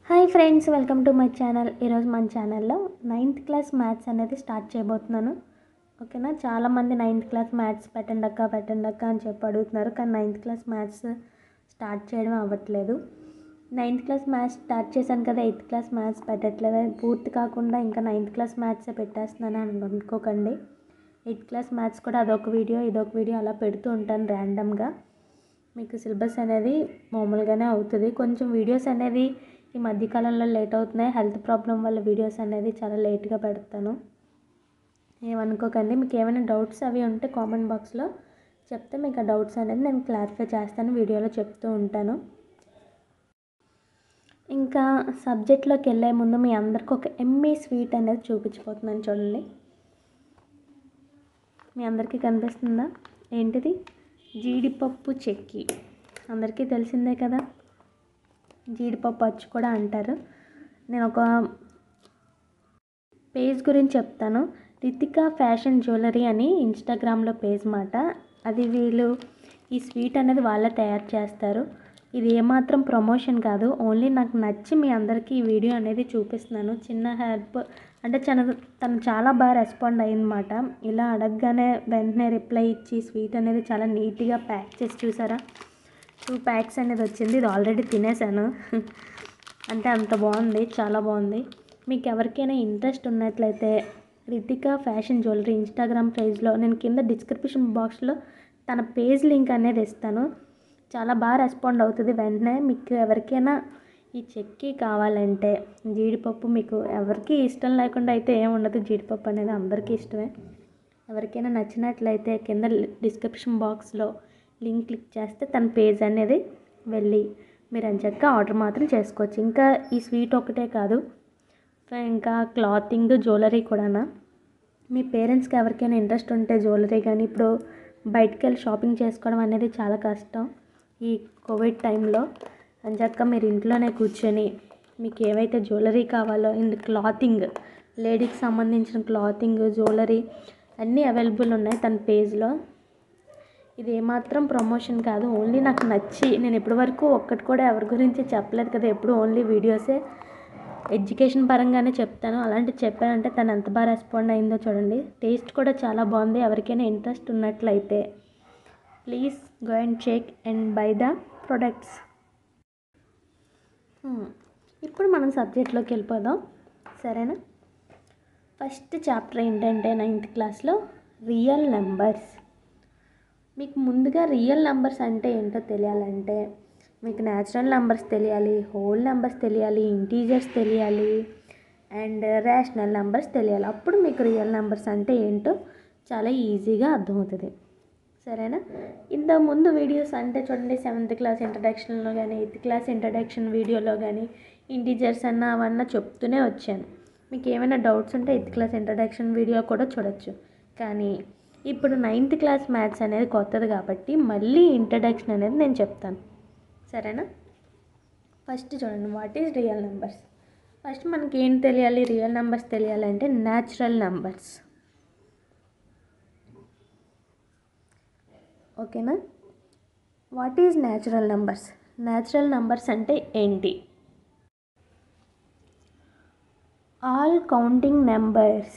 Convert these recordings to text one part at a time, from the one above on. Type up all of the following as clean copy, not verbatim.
Hi friends, welcome to my channel. ఈరోజు మన ఛానల్లో 9th క్లాస్ మ్యాథ్స్ అనేది స్టార్ట్ చేయబోతున్నాను. ఓకేనా. చాలామంది 9th క్లాస్ మ్యాథ్స్ పెట్టండి అక్క అని చెప్పి అడుగుతున్నారు, కానీ 9th క్లాస్ మ్యాథ్స్ స్టార్ట్ చేయడం అవ్వట్లేదు. 9th క్లాస్ మ్యాథ్స్ స్టార్ట్ చేశాను కదా, 8th క్లాస్ మ్యాథ్స్ పెట్టట్లేదు. పూర్తి కాకుండా ఇంకా 9th క్లాస్ మ్యాథ్సే పెట్టేస్తున్నాను అని అనుకోకండి. 8th క్లాస్ మ్యాథ్స్ కూడా అదొక వీడియో ఇదొక వీడియో అలా పెడుతూ ఉంటాను ర్యాండమ్గా. మీకు సిలబస్ అనేది మామూలుగానే అవుతుంది. కొంచెం వీడియోస్ అనేది ఈ మధ్యకాలంలో లేట్ అవుతున్నాయి. హెల్త్ ప్రాబ్లం వల్ల వీడియోస్ అనేది చాలా లేట్గా పెడతాను, ఏమనుకోకండి. మీకు ఏమైనా డౌట్స్ అవి ఉంటే కామెంట్ బాక్స్లో చెప్తే మీకు ఆ డౌట్స్ అనేది నేను క్లారిఫై చేస్తాను, వీడియోలో చెప్తూ ఉంటాను. ఇంకా సబ్జెక్ట్లోకి వెళ్ళే ముందు మీ అందరికి ఒక ఎమ్మీ స్వీట్ అనేది చూపించిపోతున్నాను. చూడండి, మీ అందరికీ కనిపిస్తుందా? ఏంటిది? జీడిపప్పు చెక్కి. అందరికీ తెలిసిందే కదా, జీడిపప్పు అచ్చు కూడా అంటారు. నేను ఒక పేజ్ గురించి చెప్తాను. రితికా ఫ్యాషన్ జ్యువెలరీ అని ఇన్స్టాగ్రామ్లో పేజ్ మాట. అది వీళ్ళు ఈ స్వీట్ అనేది వాళ్ళే తయారు చేస్తారు. ఇది ఏమాత్రం ప్రమోషన్ కాదు, ఓన్లీ నాకు నచ్చి మీ అందరికీ ఈ వీడియో అనేది చూపిస్తున్నాను. చిన్న హెల్ప్ అంటే తను చాలా బాగా రెస్పాండ్ అయ్యిందన్నమాట. ఇలా అడగగానే వెంటనే రిప్లై ఇచ్చి స్వీట్ అనేది చాలా నీట్గా ప్యాక్ చేసి, చూసారా 2 ప్యాక్స్ అనేది వచ్చింది. ఇది ఆల్రెడీ తినేసాను. అంటే అంత బాగుంది, చాలా బాగుంది. మీకు ఎవరికైనా ఇంట్రెస్ట్ ఉన్నట్లయితే రితికా ఫ్యాషన్ జ్యువెలరీ ఇన్స్టాగ్రామ్ పేజ్లో నేను కింద డిస్క్రిప్షన్ బాక్స్లో తన పేజ్ లింక్ అనేది ఇస్తాను. చాలా బాగా రెస్పాండ్ అవుతుంది వెంటనే. మీకు ఎవరికైనా ఈ చెక్కి కావాలంటే, జీడిపప్పు మీకు ఎవరికి ఇష్టం లేకుండా అయితే ఏమి ఉండదు, జీడిపప్పు అనేది అందరికీ ఇష్టమే. ఎవరికైనా నచ్చినట్లయితే కింద డిస్క్రిప్షన్ బాక్స్లో లింక్ క్లిక్ చేస్తే తన పేజ్ అనేది వెళ్ళి మీరు ఎంచక్కా ఆర్డర్ మాత్రం చేసుకోవచ్చు. ఇంకా ఈ స్వీట్ ఒకటే కాదు, ఇంకా క్లాతింగ్, జ్యువెలరీ కూడా. మీ పేరెంట్స్కి ఎవరికైనా ఇంట్రెస్ట్ ఉంటే జ్యువెలరీ కానీ, ఇప్పుడు బయటికి వెళ్ళి షాపింగ్ చేసుకోవడం అనేది చాలా కష్టం ఈ కోవిడ్ టైంలో. ఎంచక్కా మీరు ఇంట్లోనే కూర్చొని మీకు ఏవైతే జ్యువెలరీ కావాలో అండ్ క్లాతింగ్, లేడీకి సంబంధించిన క్లాతింగ్, జ్యువెలరీ అన్నీ అవైలబుల్ ఉన్నాయి తన పేజ్లో. ఇది ఏమాత్రం ప్రమోషన్ కాదు, ఓన్లీ నాకు నచ్చి. నేను ఇప్పటివరకు ఒక్కటి కూడా ఎవరి గురించి చెప్పలేదు కదా, ఎప్పుడు ఓన్లీ వీడియోసే ఎడ్యుకేషన్ పరంగానే చెప్తాను. అలాంటి చెప్పానంటే తను ఎంత బాగా రెస్పాండ్ అయిందో చూడండి. టేస్ట్ కూడా చాలా బాగుంది. ఎవరికైనా ఇంట్రెస్ట్ ఉన్నట్లయితే please go and check and buy the products. ఇప్పుడు మనం సబ్జెక్ట్లోకి వెళ్ళిపోదాం, సరేనా. ఫస్ట్ చాప్టర్ ఏంటంటే 9th క్లాస్లో రియల్ నెంబర్స్. మీకు ముందుగా రియల్ నెంబర్స్ అంటే ఏంటో తెలియాలంటే మీకు న్యాచురల్ నెంబర్స్ తెలియాలి, హోల్ నెంబర్స్ తెలియాలి, ఇంటీజర్స్ తెలియాలి అండ్ రేషనల్ నెంబర్స్ తెలియాలి. అప్పుడు మీకు రియల్ నెంబర్స్ అంటే ఏంటో చాలా ఈజీగా అర్థమవుతుంది, సరేనా. ఇంతకుముందు వీడియోస్ అంటే చూడండి, 7th క్లాస్ ఇంట్రడక్షన్లో కానీ 8th క్లాస్ ఇంట్రడక్షన్ వీడియోలో కానీ ఇంటీజర్స్ అన్న అవన్నీ చెప్తూనే వచ్చాను. మీకు ఏమైనా డౌట్స్ ఉంటే 8th క్లాస్ ఇంట్రడక్షన్ వీడియో కూడా చూడొచ్చు. కానీ ఇప్పుడు 9th క్లాస్ మ్యాథ్స్ అనేది కొత్తది కాబట్టి మళ్ళీ ఇంట్రడక్షన్ అనేది నేను చెప్తాను, సరేనా. ఫస్ట్ చూడండి, what is real numbers. First మనకి ఏం తెలియాలి? రియల్ నెంబర్స్ తెలియాలంటే న్యాచురల్ నెంబర్స్, ఓకేనా. What is natural numbers? Natural numbers అంటే ఏంటి? All counting numbers,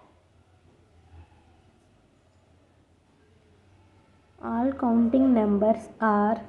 all counting numbers are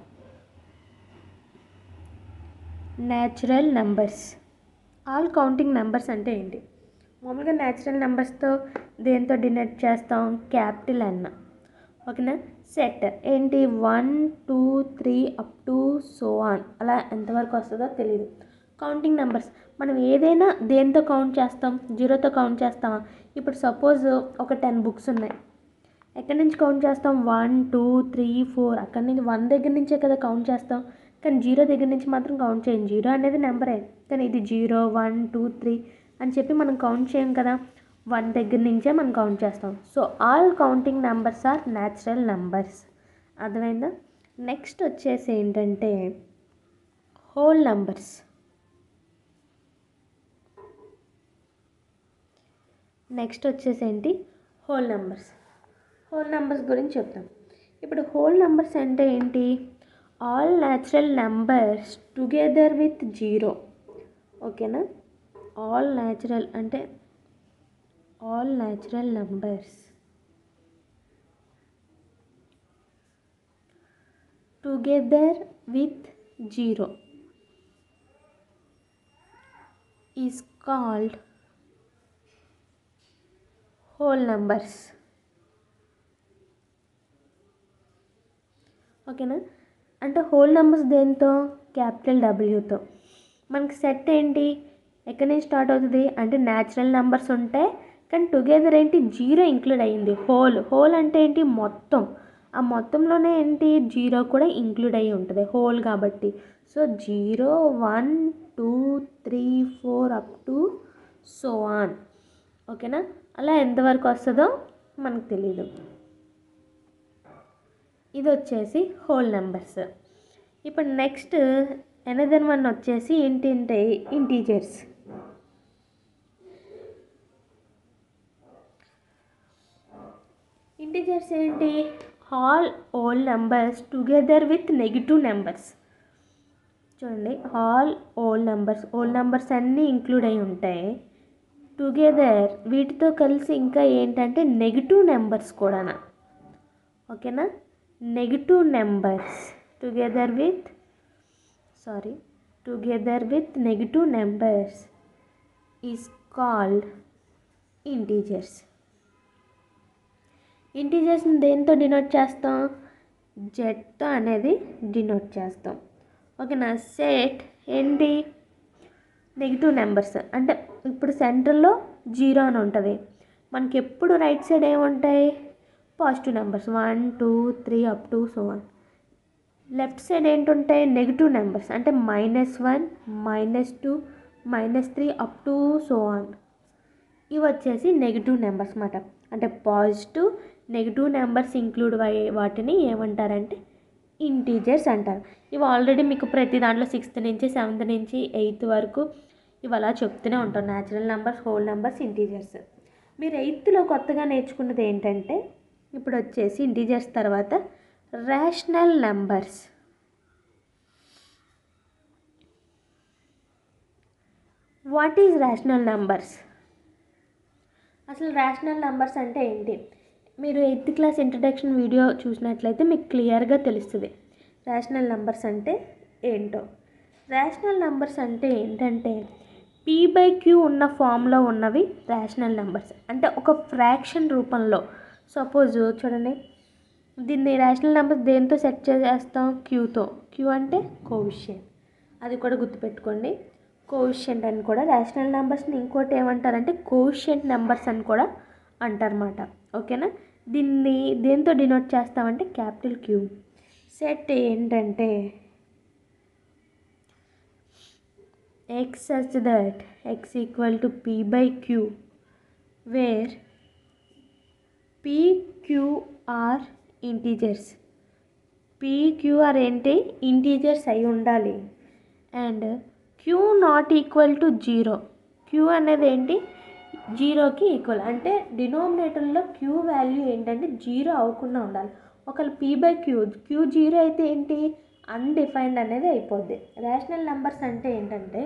natural numbers. All counting numbers అంటే ఏంటి? మామూలుగా న్యాచురల్ నెంబర్స్తో దేంతో డినోట్ చేస్తాం? క్యాపిటల్ N, ఓకేనా. సెట్ ఏంటి? 1 2 3 అప్ టు సో ఆన్, అలా ఎంతవరకు వస్తుందో తెలియదు. కౌంటింగ్ నెంబర్స్ మనం ఏదైనా దేంతో కౌంట్ చేస్తాం? 0తో కౌంట్ చేస్తామా? ఇప్పుడు సపోజ్ ఒక 10 బుక్స్ ఉన్నాయి, ఎక్కడి నుంచి కౌంట్ చేస్తాం? 1 2 3 4, అక్కడి నుంచి 1 దగ్గర నుంచే కదా కౌంట్ చేస్తాం. కానీ 0 దగ్గర నుంచి మాత్రం కౌంట్ చేయం. 0 అనేది నెంబరే, కానీ ఇది 0 1 2 3 అని చెప్పి మనం కౌంట్ చేయం కదా, 1 దగ్గర నుంచే మనం కౌంట్ చేస్తాం. So all counting numbers are natural numbers, అర్థమైందా. నెక్స్ట్ వచ్చేసి ఏంటంటే హోల్ నెంబర్స్. నెక్స్ట్ వచ్చేసి ఏంటి? Whole numbers. హోల్ నెంబర్స్ గురించి చెప్తాం. ఇప్పుడు హోల్ నెంబర్స్ అంటే ఏంటి? All natural numbers together with 0 ఓకేనా. ఆల్ న్యాచురల్ అంటే all natural numbers together with zero is called whole numbers. ఓకేనా. అంటే హోల్ నెంబర్స్ దేంతో, క్యాపిటల్ డబ్ల్యూతో. మనకి సెట్ ఏంటి, ఎక్కడి నుంచి స్టార్ట్ అవుతుంది అంటే న్యాచురల్ నెంబర్స్ ఉంటాయి, కానీ టుగెదర్ ఏంటి జీరో ఇంక్లూడ్ అయ్యింది. హోల్ అంటే ఏంటి మొత్తం, ఆ మొత్తంలోనే ఏంటి జీరో కూడా ఇంక్లూడ్ అయ్యి ఉంటుంది హోల్ కాబట్టి. So 0 1 2 3 4 up to so on. ఓకేనా. అలా ఎంతవరకు వస్తుందో మనకు తెలీదు. ఇది వచ్చేసి హోల్ నెంబర్స్. ఇప్పుడు నెక్స్ట్ అనదర్ వన్ వచ్చేసి ఏంటంటే ఇంటీజర్స్. ఇంటీజర్స్ ఏంటి, all whole numbers together with negative numbers. చూడండి, ఆల్ హోల్ నెంబర్స్ అన్నీ ఇంక్లూడ్ అయి ఉంటాయి. టుగెదర్ వీటితో కలిసి ఇంకా ఏంటంటే నెగిటివ్ నెంబర్స్ కూడా. ఓకేనా. Negative numbers together with negative numbers is called integers. ఇంటీజర్స్ని దేంతో డినోట్ చేస్తాం, జెడ్తో అనేది డినోట్ చేస్తాం. ఓకేనా. సెట్ ఏంటి, నెగిటివ్ నెంబర్స్. అంటే ఇప్పుడు సెంటర్లో జీరో అని ఉంటుంది, మనకి ఎప్పుడు రైట్ సైడ్ ఏముంటాయి positive numbers 1 2 3 up to so on. Left side ఏంటుంటాయి నెగిటివ్ నెంబర్స్, అంటే -1 -2 -3 అప్ టు సో ఆన్. ఇవి వచ్చేసి నెగిటివ్ నెంబర్స్ అన్నమాట. అంటే పాజిటివ్ నెగిటివ్ నెంబర్స్ ఇంక్లూడ్ అయ్యే వాటిని ఏమంటారంటే ఇంటీజర్స్ అంటారు. ఇవి ఆల్రెడీ మీకు ప్రతి దాంట్లో 6th నుంచి 7th నుంచి 8th వరకు ఇవి అలా చెప్తూనే ఉంటాం, natural numbers, whole numbers, integers. మీరు 8thలో కొత్తగా నేర్చుకున్నది ఏంటంటే ఇప్పుడు వచ్చేసి ఇంటీజర్స్ తర్వాత rational numbers. What is rational numbers, అసలు రేషనల్ నెంబర్స్ అంటే ఏంటి, మీరు 8th క్లాస్ ఇంట్రడక్షన్ వీడియో చూసినట్లయితే మీకు క్లియర్గా తెలుస్తుంది రేషనల్ నెంబర్స్ అంటే ఏంటో. రేషనల్ నెంబర్స్ అంటే ఏంటంటే p/q ఉన్న ఫామ్లో ఉన్నవి రేషనల్ నెంబర్స్. అంటే ఒక ఫ్రాక్షన్ రూపంలో. సపోజ్ చూడండి, దీన్ని రేషనల్ నెంబర్స్ దేంతో సెట్ చేస్తాం, క్యూతో. క్యూ అంటే కోఎఫిషియంట్, అది కూడా గుర్తుపెట్టుకోండి. కోఎఫిషియంట్ అని కూడా రేషనల్ నెంబర్స్ని ఇంకోటి ఏమంటారంటే కోఎఫిషియంట్ నెంబర్స్ అని కూడా అంటారన్నమాట. ఓకేనా. దీన్ని దేంతో డినోట్ చేస్తామంటే క్యాపిటల్ క్యూ. సెట్ ఏంటంటే x such that x equal to p/q where p, q are integers. p, q are ఏంటి ఇంటీజర్స్ అయి ఉండాలి. And q not equal to 0. q అనేది ఏంటి జీరోకి ఈక్వల్, అంటే డినోమినేటర్లో q వాల్యూ ఏంటంటే 0 అవ్వకుండా ఉండాలి. ఒకవేళ p/q 0 అయితే ఏంటి అన్డిఫైన్డ్ అనేది అయిపోద్ది. రేషనల్ నెంబర్స్ అంటే ఏంటంటే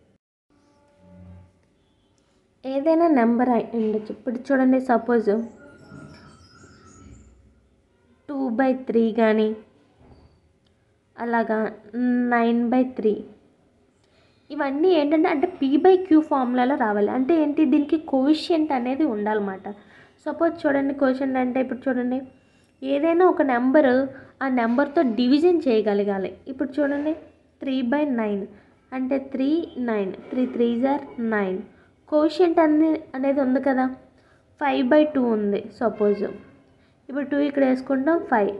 ఏదైనా నెంబర్ ఉండొచ్చు. ఇప్పుడు చూడండి, సపోజ్ 2/3 కానీ అలాగా 9/3, ఇవన్నీ ఏంటంటే అంటే p/q ఫార్ములాలో రావాలి. అంటే ఏంటి దీనికి కోఎఫిషియంట్ అనేది ఉండాలన్నమాట. సపోజ్ చూడండి, కోఎఫిషియంట్ అంటే ఇప్పుడు చూడండి ఏదైనా ఒక నెంబరు ఆ నెంబర్తో డివిజన్ చేయగలగాలి. ఇప్పుడు చూడండి 3/9 అంటే 3 9 3 3s are 9. కోఎఫిషియంట్ అనేది ఉంది కదా, 5/2 ఉంది సపోజ్. ఇప్పుడు 2 ఇక్కడ వేసుకుంటాం, 5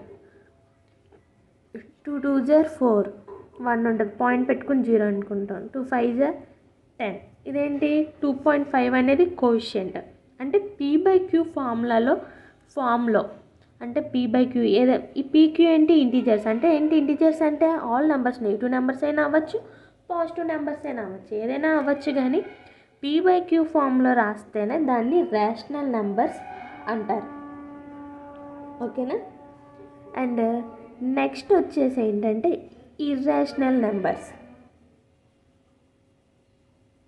2 2s are 4 1 ఉంటుంది, పాయింట్ పెట్టుకుని 0 అనుకుంటాం. 2 5s are 10. ఇదేంటి 2.5 అనేది కోఎఫిషియంట్. అంటే p/q ఫామ్లో అంటే p/q ఏదో ఈ pq ఏంటి ఇంటీజర్స్. అంటే ఏంటి ఇంటీజర్స్ అంటే ఆల్ నెంబర్స్, నెగిటివ్ నెంబర్స్ అయినా అవ్వచ్చు, పాజిటివ్ నెంబర్స్ అయినా అవ్వచ్చు, ఏదైనా అవ్వచ్చు. కానీ p/q ఫామ్లో రాస్తేనే దాన్ని రేషనల్ నెంబర్స్ అంటారు. ఓకేనా. అండ్ నెక్స్ట్ వచ్చేసి ఏంటంటే irrational numbers.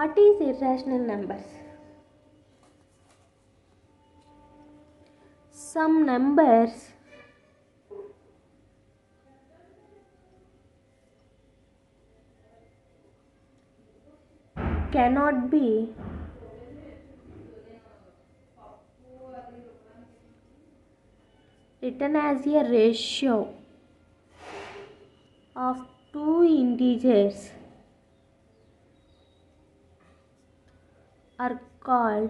What is irrational numbers? Some numbers cannot be written as a ratio of two integers are called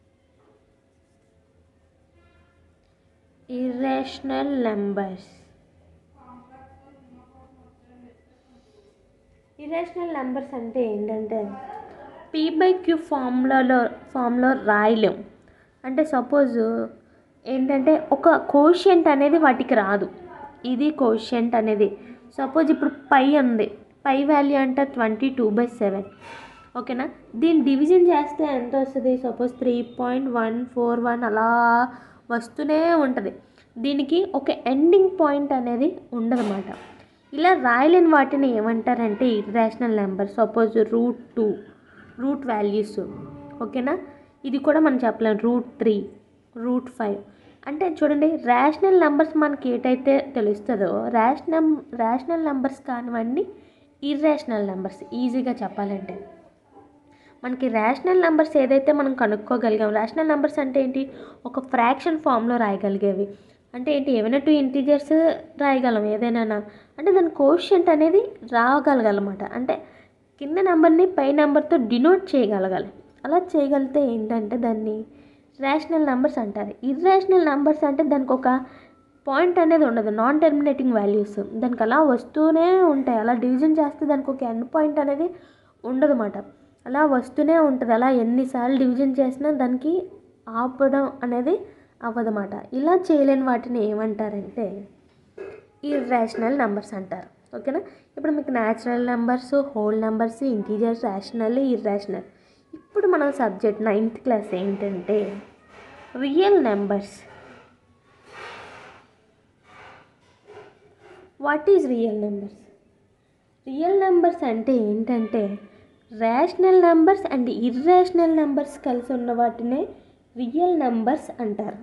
irrational numbers. Irrational numbers అంటే ఏంటంటే p/q ఫామ్లో రాయలేం. అంటే సపోజ్ ఏంటంటే ఒక కోషియంట్ అనేది వాటికి రాదు. ఇది కోషియంట్ అనేది సపోజ్ ఇప్పుడు పై ఉంది, పై వాల్యూ అంటే 22/7. ఓకేనా, దీన్ని డివిజన్ చేస్తే ఎంత వస్తుంది? సపోజ్ 3.141 అలా వస్తూనే ఉంటుంది. దీనికి ఒక ఎండింగ్ పాయింట్ అనేది ఉండదన్నమాట. ఇలా రాయలేని వాటిని ఏమంటారంటే irrational number. Suppose √2 root values. ఓకేనా, ఇది కూడా మనం చెప్పలేం. √3 √5 అంటే చూడండి, రేషనల్ నెంబర్స్ మనకి ఏటైతే తెలుస్తుందో రేషనల్ నెంబర్స్ కానివ్వండి ఇర్రేషనల్ నెంబర్స్. ఈజీగా చెప్పాలంటే మనకి రేషనల్ నెంబర్స్ ఏదైతే మనం కనుక్కోగలిగాం. రేషనల్ నెంబర్స్ అంటే ఏంటి? ఒక ఫ్రాక్షన్ ఫామ్లో రాయగలిగేవి. అంటే ఏంటి? ఏమైనా 2 ఇంటీజర్స్ రాయగలం ఏదైనా. అంటే దాని కోషియంట్ అనేది రాగలగాలన్నమాట. అంటే కింద నెంబర్ని పై నెంబర్తో డినోట్ చేయగలగాలి. అలా చేయగలిగితే ఏంటంటే దాన్ని రేషనల్ నెంబర్స్ అంటారు. ఇర్రేషనల్ నెంబర్స్ అంటే దానికి ఒక పాయింట్ అనేది ఉండదు, నాన్ టెర్మినేటింగ్ వాల్యూస్. దానికి అలా వస్తూనే ఉంటాయి. అలా డివిజన్ చేస్తే దానికి ఒక ఎండ్ పాయింట్ అనేది ఉండదు అన్నమాట. అలా వస్తూనే ఉంటుంది. అలా ఎన్నిసార్లు డివిజన్ చేసినా దానికి ఆపడం అనేది అవ్వదన్నమాట. ఇలా చేయలేని వాటిని ఏమంటారంటే ఇర్రేషనల్ నెంబర్స్ అంటారు. ఓకేనా, ఇప్పుడు మీకు natural numbers, whole numbers, integers, rational, irrational. ఇప్పుడు మన సబ్జెక్ట్ 9th క్లాస్ ఏంటంటే real numbers. What is real numbers? Real numbers అంటే ఏంటంటే rational numbers and irrational numbers కలిసి ఉన్న వాటినే రియల్ నెంబర్స్ అంటారు.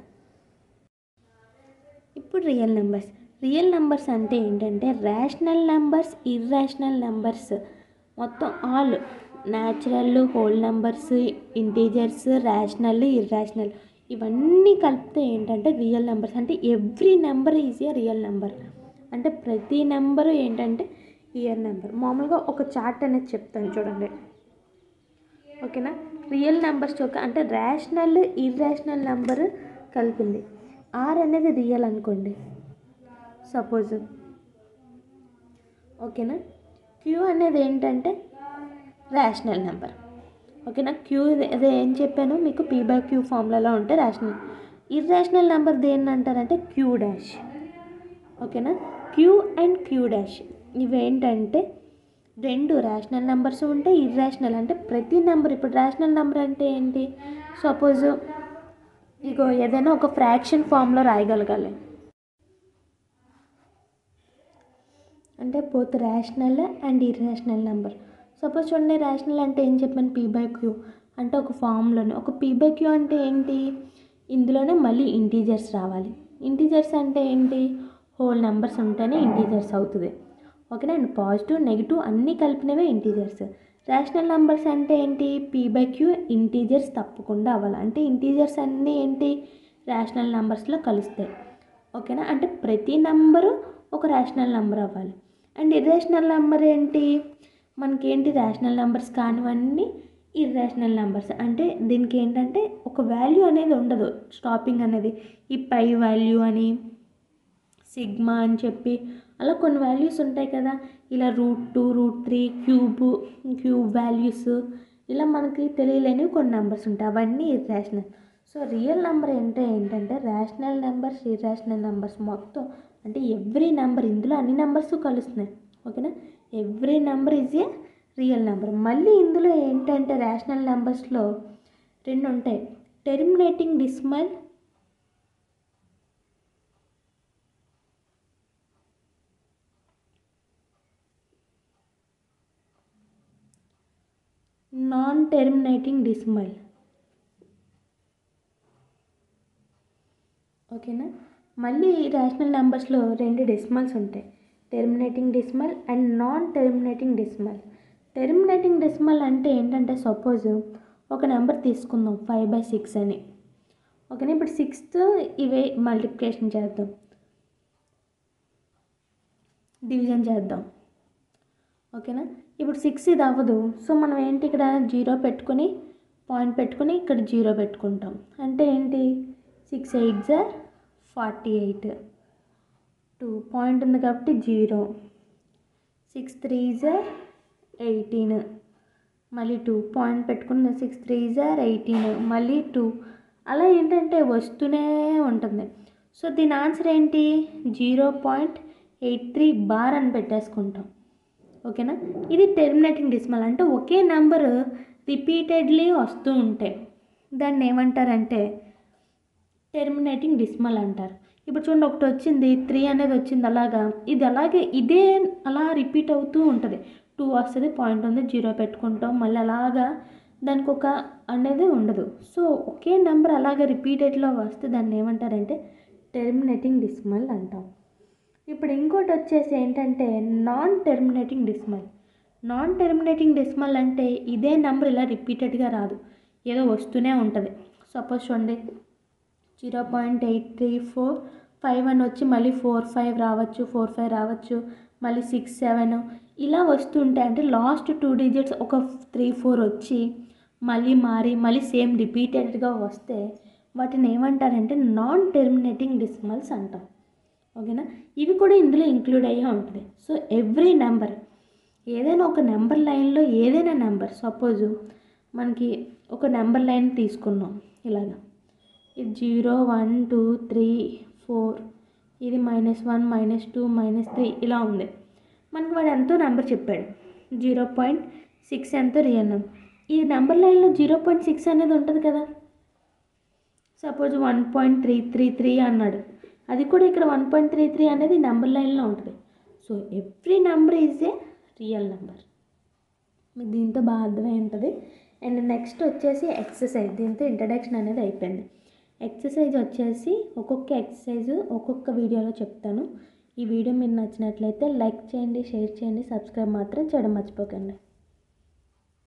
ఇప్పుడు రియల్ నెంబర్స్ అంటే ఏంటంటే రేషనల్ నెంబర్స్, ఇర్రేషనల్ నెంబర్స్ మొత్తం all natural, whole numbers, integers, rational, irrational ఇవన్నీ కలిపితే ఏంటంటే రియల్ నెంబర్స్. అంటే every number is a real number. అంటే ప్రతి నెంబరు ఏంటంటే రియల్ నెంబర్. మామూలుగా ఒక చార్ట్ అనేది చెప్తాను చూడండి. ఓకేనా, రియల్ నెంబర్స్ యొక్క అంటే రేషనల్, ఇర్రేషనల్ నెంబర్ కలిపింది. ఆర్ అనేది రియల్ అనుకోండి సపోజ్. ఓకేనా, క్యూ అనేది ఏంటంటే రేషనల్ నెంబర్. ఓకేనా, క్యూ అదే ఏం చెప్పాను మీకు, p/q ఫార్ములాలో ఉంటే రేషనల్. ఇర్రేషనల్ నెంబర్ దేన్ని అంటారంటే q'. ఓకేనా, క్యూ అండ్ q'. ఇవేంటంటే రెండు రేషనల్ నెంబర్స్ ఉంటాయి, ఇర్రేషనల్. అంటే ప్రతి నెంబర్, ఇప్పుడు రేషనల్ నెంబర్ అంటే ఏంటి? సపోజ్ ఇగో ఏదైనా ఒక ఫ్రాక్షన్ ఫామ్లో రాయగలగాలి. అంటే both rational and irrational number. Suppose చూడండి, రేషనల్ అంటే ఏం చెప్పాను? p/q అంటే ఒక ఫామ్లోనే ఒక p/q అంటే ఏంటి? ఇందులోనే మళ్ళీ ఇంటీజర్స్ రావాలి. ఇంటీజర్స్ అంటే ఏంటి? హోల్ నెంబర్స్ ఉంటేనే ఇంటీజర్స్ అవుతుంది. ఓకేనా, అండ్ పాజిటివ్, నెగిటివ్ అన్నీ కలిపినవే ఇంటీజర్స్. రేషనల్ నెంబర్స్ అంటే ఏంటి? p/q ఇంటీజర్స్ తప్పకుండా అవ్వాలి. అంటే ఇంటీజర్స్ అన్నీ ఏంటి? రేషనల్ నెంబర్స్లో కలుస్తాయి. ఓకేనా, అంటే ప్రతి నెంబరు ఒక రేషనల్ నెంబర్ అవ్వాలి. అండ్ ఇర్రేషనల్ నెంబర్ ఏంటి? మనకేంటి? రేషనల్ నెంబర్స్ కానివన్నీ ఇర్రేషనల్ నెంబర్స్. అంటే దీనికి ఏంటంటే ఒక వాల్యూ అనేది ఉండదు, స్టాపింగ్ అనేది. ఈ పై వాల్యూ అని, సిగ్మా అని చెప్పి అలా కొన్ని వాల్యూస్ ఉంటాయి కదా. ఇలా √2 √3 క్యూబ్ వాల్యూస్ ఇలా మనకి తెలియలేనివి కొన్ని నెంబర్స్ ఉంటాయి. అవన్నీ ఇర్రేషనల్. సో రియల్ నెంబర్ ఏంటంటే రేషనల్ నెంబర్స్, ఇర్రేషనల్ నెంబర్స్ మొత్తం అంటే ఎవ్రీ నెంబర్, ఇందులో అన్ని నెంబర్స్ కలుస్తున్నాయి. ఓకేనా, every number is a real number. మళ్ళీ ఇందులో ఏంటంటే రేషనల్ నెంబర్స్లో రెండు ఉంటాయి, terminating decimal, non terminating decimal. ఓకేనా. మళ్ళీ రేషనల్ నెంబర్స్లో 2 డెసిమల్స్ ఉంటాయి, terminating decimal and non terminating decimal. Terminating decimal అంటే ఏంటంటే, సపోజ్ ఒక నెంబర్ తీసుకుందాం 5/6 అని. ఓకేనా. ఇప్పుడు 6th ఇవే మల్టిప్లికేషన్ చేద్దాం, డివిజన్ చేద్దాం. ఓకేనా. ఇప్పుడు 6 ఇది అవ్వదు. సో మనం ఏంటి, ఇక్కడ 0 పెట్టుకొని పాయింట్ పెట్టుకొని ఇక్కడ 0 పెట్టుకుంటాం. అంటే ఏంటి, 6 8 48, 2 పాయింట్ ఉంది కాబట్టి 0, 6 3 18, మళ్ళీ 2 పాయింట్ పెట్టుకున్న 6 3 18, మళ్ళీ 2. అలా ఏంటంటే వస్తూనే ఉంటుంది. సో దీని ఆన్సర్ ఏంటి, 0.83 బార్ అని పెట్టేసుకుంటాం. ఓకేనా. ఇది టెర్మినేటింగ్ డెసిమల్. అంటే ఒకే నెంబర్ రిపీటెడ్లీ వస్తూ ఉంటాయి, దాన్ని ఏమంటారంటే టెర్మినేటింగ్ డెసిమల్ అంటారు. ఇప్పుడు చూడండి, ఒకటి వచ్చింది 3 అనేది వచ్చింది, అలాగా ఇది అలాగే ఇదే అలా రిపీట్ అవుతూ ఉంటుంది. 2 వస్తుంది, పాయింట్ ఉంది, 0 పెట్టుకుంటాం, మళ్ళీ అలాగా దానికి ఒక అనేది ఉండదు. సో ఒకే నెంబర్ అలాగే రిపీటెడ్లో వస్తే దాన్ని ఏమంటారంటే టెర్మినేటింగ్ డెసిమల్ అంటాం. ఇప్పుడు ఇంకోటి వచ్చేసి ఏంటంటే non terminating decimal. Non terminating decimal అంటే ఇదే నెంబర్ ఇలా రిపీటెడ్గా రాదు, ఏదో వస్తూనే ఉంటుంది. సపోజ్ చూడండి, 0.834 అని వచ్చి మళ్ళీ 4 5 రావచ్చు, 4 5 రావచ్చు, మళ్ళీ 6 7 ఇలా వస్తుంటాయి. అంటే లాస్ట్ 2 డిజిట్స్ ఒక 3 4 వచ్చి మళ్ళీ మారి మళ్ళీ సేమ్ రిపీటెడ్గా వస్తే వాటిని ఏమంటారంటే నాన్ టెర్మినేటింగ్ డెసిమల్స్ అంటాం. ఓకేనా. ఇవి కూడా ఇందులో ఇంక్లూడ్ అయ్యే ఉంటుంది. సో ఎవ్రీ నెంబర్, ఏదైనా ఒక నెంబర్ లైన్లో ఏదైనా నెంబర్, సపోజు మనకి ఒక నెంబర్ లైన్ తీసుకున్నాం ఇలాగా, ఇది 0 1 2 3 4, ఇది -1 -2 -3 ఇలా ఉంది. మనకి వాడు ఎంతో నెంబర్ చెప్పాడు, 0.6 ఎంతో రియల్ నెంబర్. ఈ నెంబర్ లైన్లో 0.6 అనేది ఉంటుంది కదా. సపోజ్ 1.333 అన్నాడు, అది కూడా ఇక్కడ 1.33 అనేది నెంబర్ లైన్లో ఉంటుంది. So every number is a real number. మీకు దీంతో బాగా అర్థమై ఉంటుంది. అండ్ నెక్స్ట్ వచ్చేసి ఎక్సర్సైజ్. దీంతో ఇంట్రడక్షన్ అనేది అయిపోయింది. ఎక్సర్సైజ్ వచ్చేసి ఒక్కొక్క ఎక్సర్సైజ్ ఒక్కొక్క వీడియోలో చెప్తాను. ఈ వీడియో మీకు నచ్చినట్లయితే లైక్ చేయండి, షేర్ చేయండి, సబ్స్క్రైబ్ మాత్రం చేయడం మర్చిపోకండి.